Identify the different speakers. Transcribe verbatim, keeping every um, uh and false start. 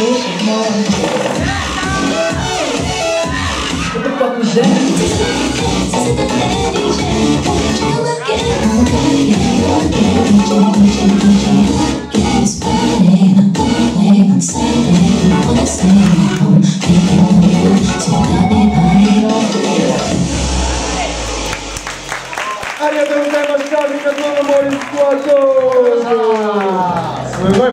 Speaker 1: ありがとうございました。みんなどうもモーリースクワット。すごい。